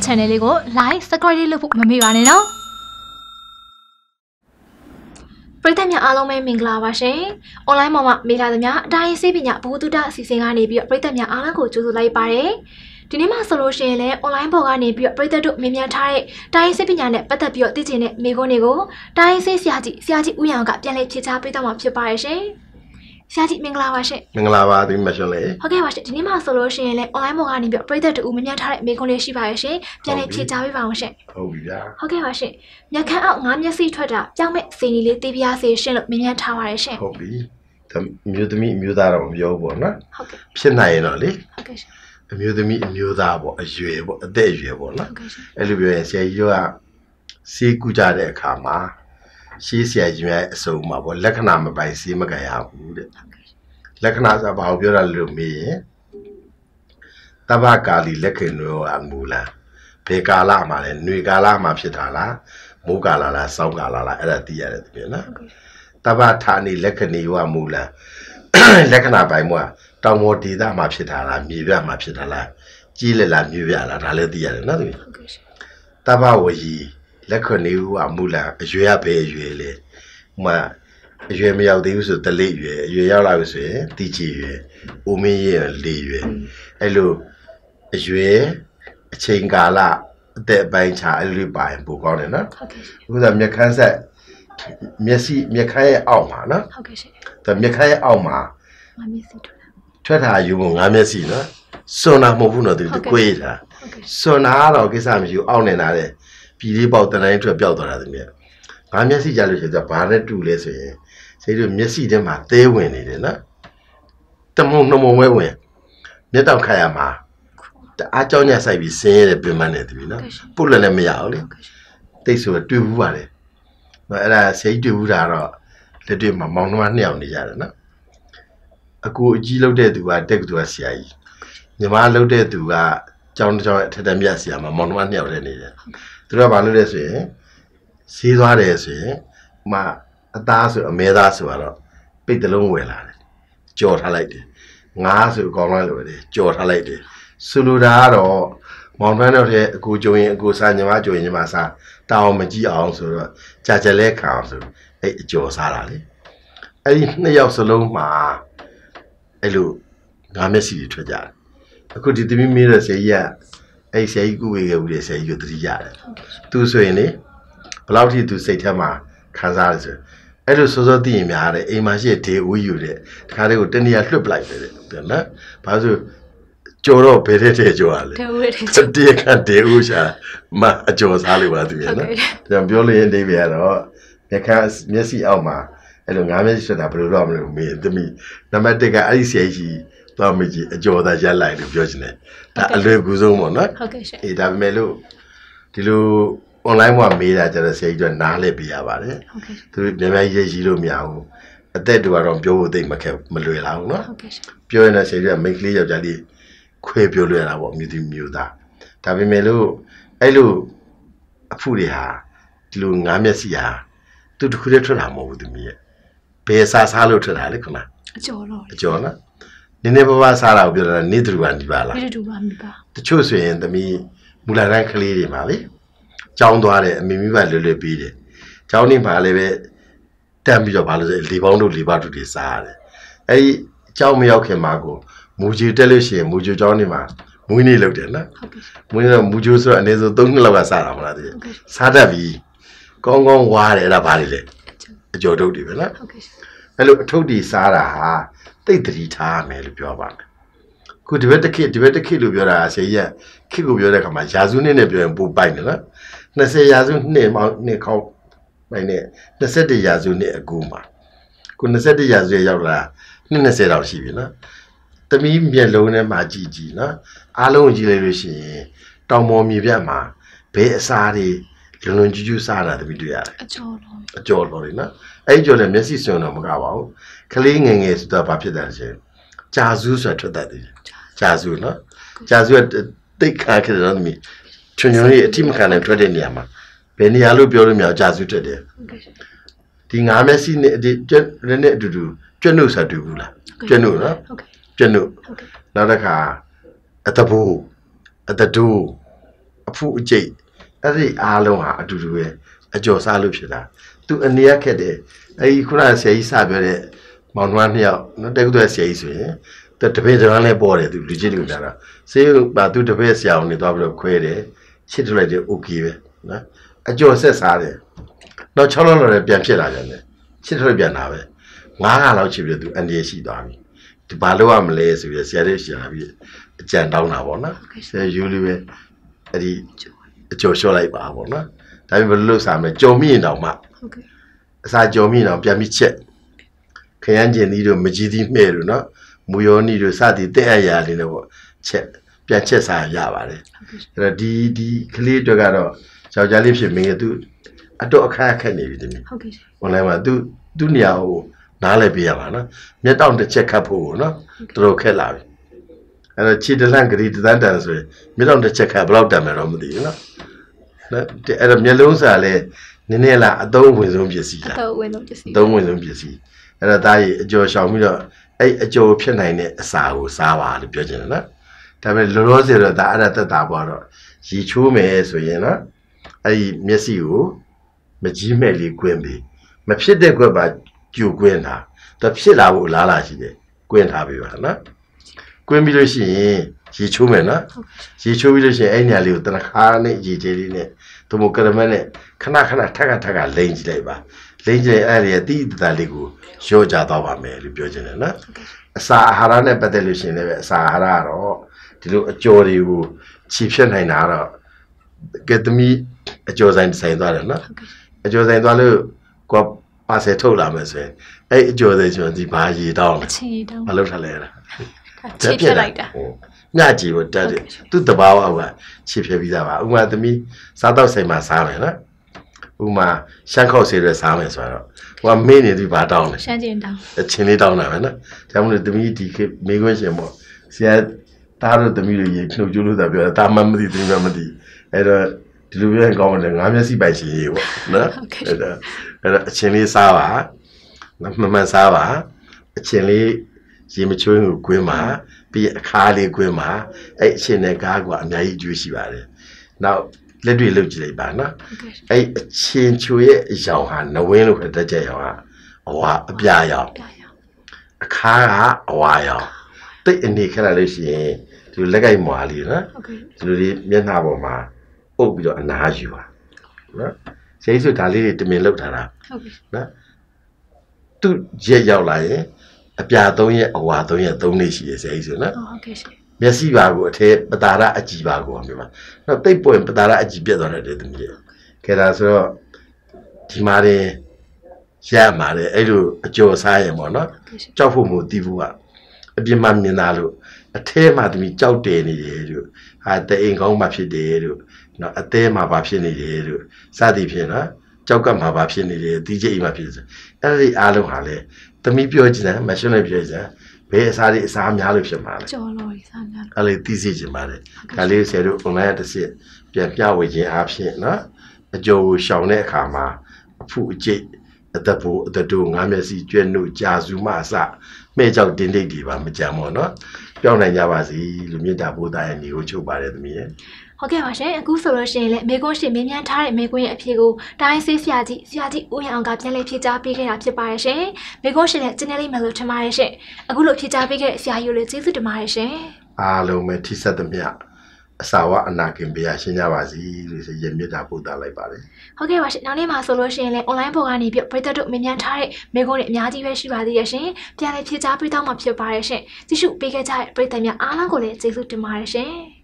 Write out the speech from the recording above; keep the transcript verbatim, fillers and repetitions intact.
channel လေးကို like subscribe လုပ်ဖို့မမေ့ပါနဲ့နော်ပရိသတ်များအားလုံးပဲမင်္ဂလာပါရှင် online မှာမိလာသမျှအတိုင်းစေပညာဘုသူတအစီအစဉ်ကနေပြီးတော့ပရိသတ်များအားလုံးကိုကြိုဆိုလိုက်ပါတယ်ဒီနေ့မှာဆိုလို့ရှိရင်လည်း online ပေါ်ကနေပြီးတော့ပရိသတ်တို့မြင်မြန်ထားတဲ့တိုင်းစေပညာနဲ့ပတ်သက်ပြီးတော့သိချင်တဲ့မိကုန်းတွေကိုတိုင်းစေဆရာကြီးဆရာကြီးဦးရောင်ကပြန်လည်ဖြေချပေးတော့မှာဖြစ်ပါတယ်ရှင်ဆရာကြီးမင်္ဂလာပါရှင်မင်္ဂလာပါဒီမှာရှင်လေဟုတ်ကဲ့ပါရှင်ဒီနေ့မှာဆိုလို့ရှိရင်လည်း online ပေါ်ကနေပြီးတော့ပရိသတ်တို့မြင်မြန်ထားတဲ့မိကုန်းလေးရှိပါရဲ့ရှင်ပြန်လည်ဖြေချပေးပါအောင်ရှင်ဟုတ်ပြီဗျာဟုတ်ကဲ့ပါရှင်မျက်ခမ်းအောက်ငါးမျက်စိထွက်တာကြောက်မဲ့စီနီလေးတေးပြားစေရှင်လို့မြင်မြန်ထားပါရဲ့ရှင်ဟုတ်ပြီမျိုးသမီးအမျိုးသားတော့မပြောဘူးပေါ့နော်ဟုတ်ကဲ့ဖြစ်နိုင်ရင်တော့လေဟုတ်ကဲ့ရှင်အမျိုးသမီးအမျိုးသားပေါ့အရွယ်ပေါ့အသက်အရွယ်ပေါ့နော်အဲ့လိုပြောရင်ဆရာကြီးတို့ကစေးကူကြတဲ့အခါမှာရှေးဆရာကြီးများအစုံမှာပေါ့လက္ခဏာမပိုင်စေးမကန်ရဘူးတဲ့လက္ခဏာဆိုဘာကိုပြောတာလို့မေးရင်တဘကာလီလက်ခင်ရောအမူလားဘယ်ကာလမှာလဲຫນွေကာလမှာဖြစ်တာလားမိုးကာလလားစောင်းကာလလားအဲ့ဒါသိရတယ်တကယ်နော်တဘဌာနီလက်ခဏီရောအမူလားလက္ခဏာပိုင်မှာတောင်ပေါ်ဒေသမှာဖြစ်တာလားမြေပြမှာဖြစ်တာလားကြီးလက်လားမြေပြလားဒါလည်းသိရတယ်နော်သူတဘဝကြီးလက်ခဏီရောအမူလားအရွယ်ကဘယ်အရွယ်လဲဟိုမှာအရွယ်မရောက်သေးဘူးဆိုတလိရွယ်အရွယ်ရောက်လာပြီဆိုရင်တီချီရွယ်အိုမင်းရဲ့လေးရွယ်အဲ့လိုအရွယ်အချိန်ကာလအသက်အပိုင်းခြားအဲ့လိုပါရင်ပိုကောင်းတယ်နော်ဟုတ်ကဲ့ရှင်အခုကမျက်ခမ်းဆက်မျက်စိမျက်ခမ်းရဲ့အောက်မှာနော်ဟုတ်ကဲ့ရှင်ဒါမျက်ခမ်းရဲ့အောက်မှာငါမျက်စိထွက်တာထွက်တာယူဖို့ငါမျက်စိနော်စွန်တာမဟုတ်ဘူးနော်သူကိုယ်တာစွန်တာတော့ကိစ္စမရှိဘူးအောက်နေတာလေပြည်လေးပေါက်တန်းတိုင်းထွက်ပျောက်သွားတာသူမြတ်ငါမျက်စိကြလို့ရှိရင်ဘာနဲ့တူလဲဆိုရင်စိတ်တို့မျက်စိထဲမှာသဲဝင်နေတယ်နော်တမုံနှမုံဝဲဝင်မျက်တောင်ခါရမှာတအားကြောင်းညက်ဆိုင်ပြီးဆင်းရဲတဲ့ပြင်ပန်းနေတယ်ပြီနော်ပုတ်လည်းလည်းမရဘူးလေတိတ်ဆိုတွေ့ဘူးပါလေအဲ့ဒါစိတ်တွေ့ဘူးတာတော့လက်တွေ့မှာမောင်နှမနှစ်ယောက်နေရတယ်နော်အကူအကြီးလောက်တဲ့သူကတက်ကတူကဆရာကြီးညီမလောက်တဲ့သူကကြောင်းကြောင်းအထက်တန်းမြတ်ဆရာမမောင်နှမနှစ်ယောက်လည်းနေတယ်သူကဘာလုပ်လဲဆိုရင်စီးသွားတယ်ဆိုရင်မအသားဆိုအမဲသားဆိုတော့ပိတ်တလုံးဝယ်လာတယ်ကြော်ထားလိုက်တယ်ငါးဆိုကောင်းလိုက်လို့တယ်ကြော်ထားလိုက်တယ်ဆိုလိုတာကတော့မောင်နှမ်းတော့တဲ့အကူကြုံရင်အကူစားညီမကြုံရင်ညီမစားတောင်းမကြည့်အောင်ဆိုတော့ကြာကြလဲခံအောင်ဆိုအဲ့အကျော်စားတာလေအဲ့ဒီနှစ်ယောက်စလုံးမှာအဲ့လိုငါးမျက်စိတွေထွက်ကြတယ်အခုဒီသမီးမေးတဲ့ဆရာကြီးကအဲ့ဆရာကြီးကုဝေခဲ့ဦးတဲ့ဆရာကြီးကိုသတိရတယ်သူဆိုရင်လေဘယ်လောက်ထိသူစိတ်ထဲမှာခံစားရဆိုအဲ့လိုစောစောသိရင်များတယ်အိမ်မှာရှိဒေဦးယူတဲ့တခါတည်းကိုတနည်းလွှတ်ပလိုက်တယ်တဲ့နော်ဘာလို့ကြော်တော့ဘယ်တဲ့တဲ့ကြော်ရလဲဒေဦးတဲ့တည်းကဒေဦးရှာမအကျော်စားလို့ပါသူရနော်ကျွန်တော်ပြောလို့ရင်အိဗေကတော့မျက်ခမ်းမျက်စိအောက်မှာအဲ့လိုငါးမျက်စိဆိုတာဘယ်လိုတော့မလို့မေးသမီးနံပါတ်တစ်ကအဲ့ဒီဆရာကြီးတော့မကြည့်အကျော်သာရက်လိုက်လို့ပြောချင်တယ်ဒါအလွယ်ကူဆုံးပေါ့နော်ဟုတ်ကဲ့ရှင်အေးဒါပေမဲ့လို့ဒီလိုonline မှာမေးတာကျတော့ဆရာကြီးကနားလဲပြရပါတယ်ဟုတ်ကဲ့သူများများရေးရေးလို့မရဘူးအသက်တူကတော့ပြောဖို့သိမခက်မလွယ်လာဘူးเนาะဟုတ်ကဲ့ရှင်ပြောရင်လည်းဆရာကြီးကမိတ်ကလေးယောက်ျားလေးခွဲပြောလွယ်တာပေါ့မြူတီမျိုးသားဒါပေမဲ့လို့အဲ့လိုအဖူတွေဟာဒီလိုငါးမျက်စိဟာသူတခုတည်းထွက်တာမဟုတ်ဘူးသူမြည်ဘယ်စားစားလို့ထွက်တာလဲခုနအကျော်တော့အကျော်နော်နည်းနည်းပါးပါးစားတာကိုပြောတာနေတူပါနေပါလားနေတူပါမိပါတချို့ဆိုရင်သမီးမူလာတိုင်းကလေးတွေမှာလေကျောင်းသွားတယ်အမေမိဘလွယ်လွယ်ပြီးတယ်ကျောင်းနေမှာလည်းပဲတန်းပြီးတော့ဘာလို့လဲလေပေါင်းတို့လေပါတို့တွေစားရတယ်အဲ့ဒီကျောင်းမရောက်ခင်မှာကိုမူကြီးတက်လို့ရှိရင်မူကြီးကျောင်းနေမှာမွေးနေ့လုပ်တယ်နော်မွေးနေ့တော့မူကြီးဆိုတော့အနေဆိုသုံးနှစ်လောက်ကစားတာမလားတည်းစားတတ်ပြီကောင်းကောင်းဝါတယ်အဲ့ဒါဘာတွေလဲအကျော်ထုတ်တွေပဲနော်အဲ့လိုအထုပ်တွေစားတာဟာတိတ်တတိထားမယ်လို့ပြောပါမယ်ခုဒီဘက်တစ်ခေတ်ဒီဘက်တစ်ခေတ်လို့ပြောတာဆရာကြီးကခေတ်ကိုပြောတဲ့အခါမှာယာစုနှစ်နဲ့ပြောရင်ပိုပိုက်တယ်နော်နှစ်ဆယ်ရာစုနှစ်မောင်နှစ်ခေါက်ပိုင်းနဲ့နှစ်ဆယ့်တစ်ရာစုနှစ်အကူမှာခုနှစ်ဆယ့်တစ်ရာစုရောက်လာနှစ်နှစ်ဆယ်လောက်ရှိပြီနော်သမီးမျက်လုံးထဲမှာကြည့်ကြည့်နော်အားလုံးကြည့်လိုက်လို့ရှိရင်တောင်ပေါ်မြေပြတ်မှာဘယ်အစားတွေလွန်လွန်ကျူးကျူးစားတာသမီးတွေ့ရတယ်အကျော်လုံးအကျော်လုံးလေနော်အဲ့ဒီကျော်လည်းမျက်စိစွန်းတော့မကပါဘူးကလေးငယ်ငယ်ဆိုတာဘာဖြစ်တယ်လဲကြာစုဆိုတာထွက်တတ်တယ်ကြာစုနော်ကြာစုကတိတ်ခါခဲ့တယ်နော်သမီးချွန်ချွန်လေးအထိမခံနိုင်ထွက်တဲ့နေရာမှာဘယ်နေရာလို့ပြောလို့မရကြာစုထွက်တယ်ဒီငါးမျက်စိနဲ့ဒီကျွတ်နဲ့အတူတူကျွတ်နှုတ်ဆိုတူဘူးလားကျွတ်နှုတ်နော်ကျွတ်နှုတ်နောက်တစ်ခါအတဘူအတတူအဖူအကျိတ်အဲ့ဒီအားလုံးဟာအတူတူပဲအကျော်စားလို့ဖြစ်တာသူအနေရခက်တယ်အဲ့ဒီခုနဆရာကြီးစပြောတဲ့မောင်နှမနှစ်ယောက်နော်တက္ကသိုလ်ဆရာကြီးဆိုရင်သူတပည့်တော်လည်းပေါ်တယ်သူလူကြီးတွေကပြောတာဆေးပါသူတပည့်ဆရာအောင်နေတော့ပြီးတော့ခွဲတယ်ချစ်တယ်တယ်โอเคပဲနော်အကျော်ဆက်စားတယ်နောက်၆လောက်လည်းပြန်ဖြစ်လာကြတယ်ချစ်တယ်ပြန်လာပဲငါးခါလောက်ချစ်ပြီးသူအန်ဒီရှိသွားပြီဒီဘာလို့ရမလဲဆိုပြီးဆရာလေးရှာပြီးအကြံတောင်းတာပေါ့နော်ဆရာယူလေးပဲအဲ့ဒီအကျော်လျှော့လိုက်ပါပေါ့နော်ဒါပေမဲ့ဘယ်လိုလုပ်စားမလဲကြုံမိရင်တော့မှဟုတ်ကဲ့အစာကြုံမိရင်တော့ပြန်ပြီးချက်ခရမ်းကျင်သီးတို့မကြီးသီးမှဲ့တို့နော်မူယောနီတို့စသည်တဲ့အရာလေးတွေပေါ့ချက်ပြန်ချက်စားရပါတယ်အဲ့တော့ဒီဒီကလေးတွေကတော့ယောက်ျားလေးဖြစ်မင်းကသူအတော့အခက်အခက်နေပြီတမီးဟုတ်ကဲ့ online မှာသူသူနေရာကိုနားလဲပြရပါနော်မျက်တောင်တစ်ချက်ခတ်ဖို့နော်တော်တော်ခက်လာပြီအဲ့တော့ခြေတလန့်ဂရီတန်းတန်ဆိုရင်မျက်တောင်တစ်ချက်ခတ်ဘယ်လောက်တန်မယ်တော့မသိဘူးနော်နော်အဲ့တော့မျက်လုံးစာလဲနည်းနည်းလားအသုံးဝင်ဆုံးပစ္စည်းလားအသုံးဝင်ဆုံးပစ္စည်းအသုံးဝင်ဆုံးပစ္စည်းအဲ့တော့ဒါကြီးအကျော်ရှောင်ပြီးတော့အဲ့အကျော်ဖြစ်နိုင်တဲ့အစာကိုစားပါလို့ပြောချင်တယ်နော်ဒါပေမဲ့လောလောဆယ်တော့ဒါအဲ့ဒါသက်တာပေါ့တော့ရီချိုးမယ်ဆိုရင်နော်အဲ့ဒီမျက်စိကိုမကြီးမဲ့လေးကွင်းပြီးမဖြစ်တဲ့ကွက်ပါကျူကွင်းတာဒါဖြစ်လာဖို့လားလားရှိတယ်ကွင်းထားပြီပါနော်ကွင်းပြီးလို့ရှိရင်ရီချိုးမယ်နော်ရီချိုးပြီးလို့ရှိရင်အဲ့ညာလေးကိုတနခါနဲ့ရီသေးလေးနဲ့သူမကရမနဲ့ခဏခဏထက်ကထက်ကလိမ့်ကြည့်လိုက်ပါလိမ့်ကြည့်အဲ့ဒီအတိအတလေးကိုရောကြတော့ပါမယ်လို့ပြောချင်တယ်နော်အစာအာဟာရနဲ့ပတ်သက်လို့ရှိရင်လည်းအစာအာဟာရတော့ဒီလိုအကျော်တွေကိုခြေဖြတ်နိုင်တာတော့ကဲသမီးအကျော်ဆိုင်ဆိုင်သွားတယ်နော်အကျော်ဆိုင်သွားလို့ကိုပါဆယ်ထုတ်လာမယ်ဆိုရင်အဲ့အကျော်ဆိုင်ဆိုဒီဘာရီတောင်းလဲအချင်းရီတောင်းမလုပ်ထားလဲလားခြေဖြတ်လိုက်တာညကြည့်ဖို့တက်တယ်သူတဘာဝကခြေဖြတ်ပြီးသားပါဥမာသမီးစားတော့ဆိုင်မှာစားမယ်နော်ဥမာရှမ်းခောက်ဆေးတွေစားမယ်ဆိုတော့ဟိုကမင်းနေဒီဘာတောင်းလဲရှမ်းကျင်တောင်းအချင်းလေးတောင်းတာပဲနော်ဒါမှမဟုတ်သမီးဒီခေမေးခွန်းရှင်ပေါ့ဆရာတားတို့သမီးတွေရေနှုတ်ကျိုးလို့သာပြောတာမှမသိသမီးမှမသိအဲ့တော့ဒီလိုပြောရင်ကောင်းတယ်ငါမျက်စိပိုက်ရှင်ရေပေါ့နော်အဲ့တော့အဲ့တော့အချင်းလေးစားပါမမှန်စားပါအချင်းလေးရေမချိုးကိုကွင်းပါပြီးအခါလေးကွင်းပါအဲ့အချင်းနဲ့ကားကအများကြီးအကျိုးရှိပါတယ်နောက်လက်တွေလှုပ်ကြည့်လိုက်ပါနော်အဲ့အချင်းချိုရဲ့အရောင်ဟာနဝင်းလို့ခေါ်တတ်ကြရောင်ဟာအဝါအပြာရောင်အခါကအဝါရောင်တိတ်အနေခက်လာလို့ရှိရင်ဒီလက်ကိုက်မွာလေးနော်ဒီလိုလေးမျက်နှာပေါ်မှာအုပ်ပြီးတော့အနားယူပါနော်ဆရာကြီးဆိုဒါလေးတွေတမင်လောက်ထားတာဟုတ်ပြီနော်သူရက်ရောက်လာရင်အပြာသုံးရက်အဝါသုံးရက်သုံးနေ့ရှိရဆရာကြီးဆိုနော်ဟုတ်ကဲ့ရှင်မျက်စိပါကိုအထက်ပတာရအကြည်ပါကိုမြန်မာနော်တိတ်ပွင့်ပတာရအကြည်ပြတ်သွားတယ်တမီးရဲ့ခဲဒါဆိုတော့ဒီမှာရင်ရမှာလေအဲ့လိုအကျော်စားရင်ပေါ့နော်ကြောက်ဖို့မို့တီးဖို့ကအပြစ်မှမြင်တာလို့အထဲမှာတမီးကြောက်တယ်နေတယ်လို့ဟာတအိမ်ကောင်းမှဖြစ်တယ်လို့နော်အသေးမှာပါဖြစ်နေတယ်လို့စသည်ဖြင့်နော်ကြောက်ကမှာပါဖြစ်နေတယ်တီးချိတ်မှဖြစ်တယ်အဲ့ဒီအားလုံးဟာလေတမီးပြောကြည့်တယ်မရှင်းလည်းပြောကြည့်ဘယ်အစားတွေအစားများလို့ဖြစ်မှာလဲကြော်လို့အစားများအဲ့လေသိစေချင်ပါတယ်ဒါလေးဆယ်တို့ online တစ်စစ်ပြန်ပြဝေခြင်းအားဖြင့်နော်အကျော်ကိုရှောင်တဲ့အခါမှာအဖုအကျိတ်အသက်ဖို့အသက်တို့ငါးမျက်စိကျွဲ့နှုတ်ကြာစုမှအစမဲ့ကြောက်တင်းတိတ်တွေပါမကြမ်းပါတော့ပြောင်းနိုင်ကြပါစီလူမြင့်တာဘိုးသားရဲ့ညီကိုချုပ်ပါတယ်သမီးရဲ့ဟုတ်ကဲ့ပါရှင်အခုဆိုလို့ရှိရင်လည်းမေကွန်းရှင်မင်းမြန်ထားတဲ့မေကွန်းရဲ့အဖြေကိုတိုင်းဆေးဆရာကြီးဆရာကြီးဦးရအောင်ကပြန်လည်ဖြေကြားပေးခဲ့တာဖြစ်ပါတယ်ရှင်မေကွန်းရှင်လည်းကျင်းနေလိမ့်မယ်လို့ထင်ပါတယ်ရှင်အခုလိုဖြေကြားပေးခဲ့တဲ့ဆရာကြီးကိုလည်းကျေးဇူးတင်ပါတယ်ရှင်အားလုံးပဲထိဆက်သမျှအစာဝအနာကင်ပေးရရှင်းကြပါစီလို့ဆိုရင်မြတ်တာပို့တာလိုက်ပါတယ်ဟုတ်ကဲ့ပါရှင်နောက်နေ့မှာဆိုလို့ရှိရင်လည်း online ပေါ်ကနေပြပရိသတ်တို့မင်းမြန်ထားတဲ့မေကွန်းတွေအများကြီးပဲရှိပါသေးရဲ့ရှင်ပြန်လည်ဖြေကြားပေးတော့မှာဖြစ်ပါတယ်ရှင်ကြည့်ရှုပေးခဲ့ကြတဲ့ပရိသတ်များအားလုံးကိုလည်းကျေးဇူးတင်ပါတယ်ရှင်